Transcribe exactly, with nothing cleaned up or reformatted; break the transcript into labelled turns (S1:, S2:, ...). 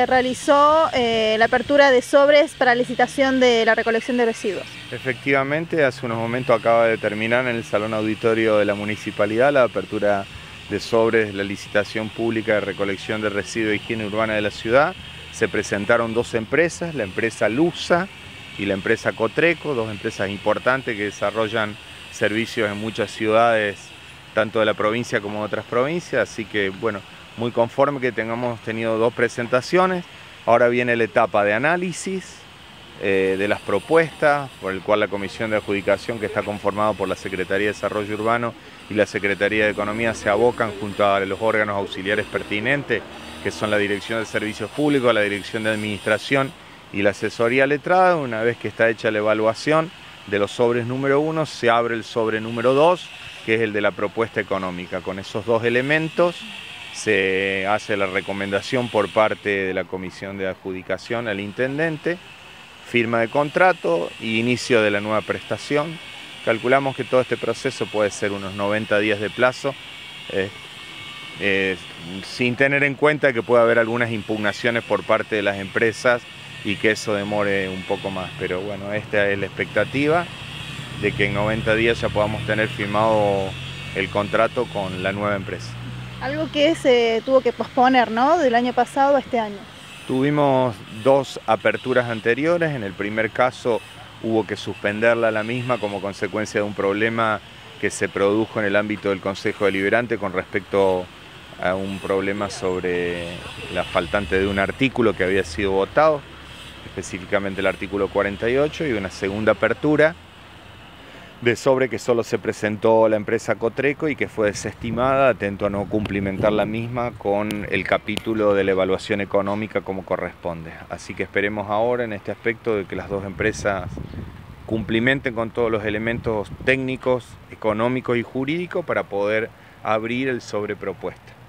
S1: se realizó eh, la apertura de sobres para licitación de la recolección de residuos.
S2: Efectivamente, hace unos momentos acaba de terminar en el Salón Auditorio de la Municipalidad la apertura de sobres de la licitación pública de recolección de residuos e higiene urbana de la ciudad. Se presentaron dos empresas, la empresa Lusa y la empresa Cotreco, dos empresas importantes que desarrollan servicios en muchas ciudades, tanto de la provincia como de otras provincias, así que bueno, muy conforme que tengamos tenido dos presentaciones. Ahora viene la etapa de análisis eh, de las propuestas, por el cual la Comisión de Adjudicación, que está conformada por la Secretaría de Desarrollo Urbano y la Secretaría de Economía, se abocan junto a los órganos auxiliares pertinentes, que son la Dirección de Servicios Públicos, la Dirección de Administración y la Asesoría Letrada. Una vez que está hecha la evaluación de los sobres número uno, se abre el sobre número dos, que es el de la propuesta económica. Con esos dos elementos se hace la recomendación por parte de la Comisión de Adjudicación al Intendente, firma de contrato y inicio de la nueva prestación. Calculamos que todo este proceso puede ser unos noventa días de plazo, eh, eh, sin tener en cuenta que puede haber algunas impugnaciones por parte de las empresas y que eso demore un poco más. Pero bueno, esta es la expectativa de que en noventa días ya podamos tener firmado el contrato con la nueva empresa.
S1: Algo que se tuvo que posponer, ¿no?, del año pasado a este año.
S2: Tuvimos dos aperturas anteriores. En el primer caso hubo que suspenderla la misma como consecuencia de un problema que se produjo en el ámbito del Consejo Deliberante con respecto a un problema sobre la faltante de un artículo que había sido votado, específicamente el artículo cuarenta y ocho, y una segunda apertura de sobre que solo se presentó la empresa Cotreco y que fue desestimada, atento a no cumplimentar la misma con el capítulo de la evaluación económica como corresponde. Así que esperemos ahora en este aspecto de que las dos empresas cumplimenten con todos los elementos técnicos, económicos y jurídicos para poder abrir el sobre propuesta.